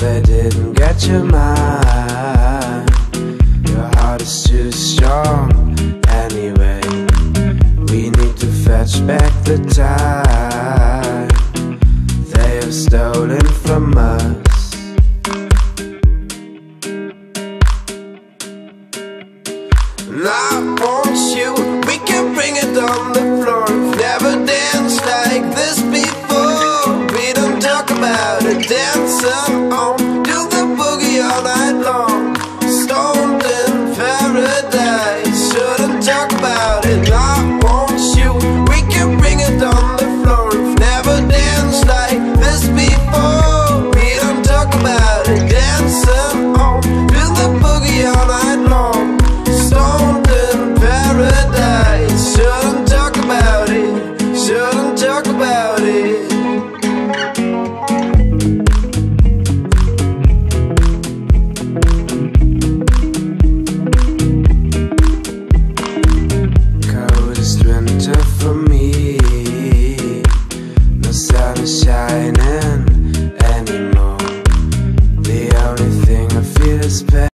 they didn't get your mind. Your heart is too strong anyway. We need to fetch back the time they have stolen from us. And I want you, we can bring it on the floor. We've never danced like this before. We don't talk about it, dancing on